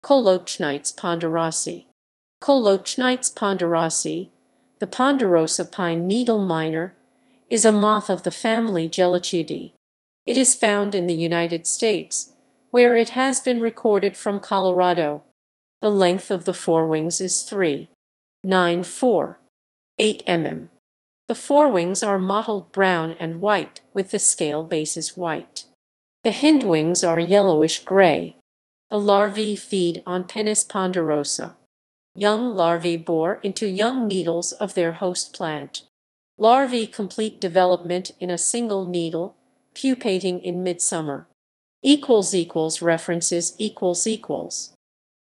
Coleochnites ponderosae. Coleochnites ponderosae, the ponderosa pine needleminer, is a moth of the family Gelechiidae. It is found in the United States, where it has been recorded from Colorado. The length of the forewings is 3.94.8 mm. The forewings are mottled brown and white, with the scale bases white. The hindwings are yellowish-gray. The larvae feed on Pinus ponderosa. Young larvae bore into young needles of their host plant. Larvae complete development in a single needle, pupating in midsummer. References